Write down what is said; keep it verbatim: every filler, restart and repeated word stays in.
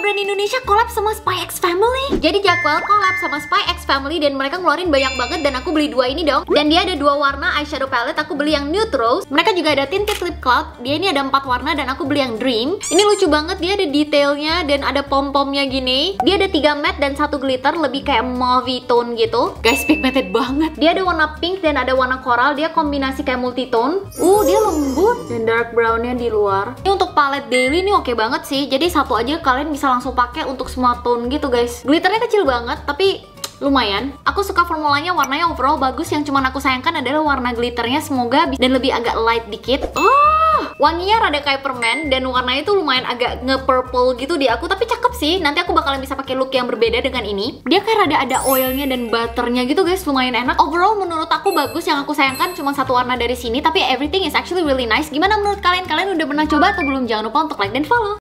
brand Indonesia collab sama Spy X Family. Jadi Jackwell collab sama Spy X Family dan mereka ngeluarin banyak banget dan aku beli dua ini dong. Dan dia ada dua warna eyeshadow palette, aku beli yang Nude Rose. Mereka juga ada tinted lip cloud. Dia ini ada empat warna dan aku beli yang Dream. Ini lucu banget, dia ada detailnya dan ada pom-pomnya gini. Dia ada tiga matte dan satu glitter, lebih kayak mauve tone gitu. Guys, pigmented banget. Dia ada warna pink dan ada warna coral. Dia kombinasi kayak multitone. Uh, dia lembut dan dark brownnya di luar. Ini untuk palette daily ini oke banget sih. Jadi satu aja kalian bisa langsung pakai untuk semua tone gitu guys. Glitternya kecil banget tapi lumayan. Aku suka formulanya, warnanya overall bagus. Yang cuman aku sayangkan adalah warna glitternya, semoga dan lebih agak light dikit. Oh, wanginya rada kayak permen dan warnanya tuh lumayan agak nge-purple gitu di aku, tapi cakep sih. Nanti aku bakalan bisa pakai look yang berbeda dengan ini. Dia kayak rada ada oilnya dan butternya gitu guys, lumayan enak. Overall menurut aku bagus. Yang aku sayangkan cuma satu warna dari sini, tapi everything is actually really nice. Gimana menurut kalian? Kalian udah pernah coba atau belum? Jangan lupa untuk like dan follow.